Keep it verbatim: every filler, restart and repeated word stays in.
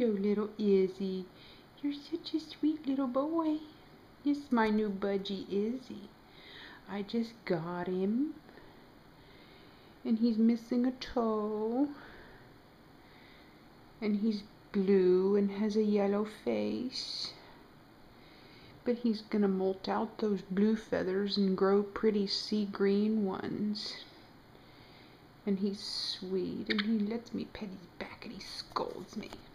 Hello, little Izzy. You're such a sweet little boy. This is my new budgie, Izzy. I just got him. And he's missing a toe. And he's blue and has a yellow face. But he's gonna molt out those blue feathers and grow pretty sea green ones. And he's sweet, and he lets me pet his back, and he scolds me.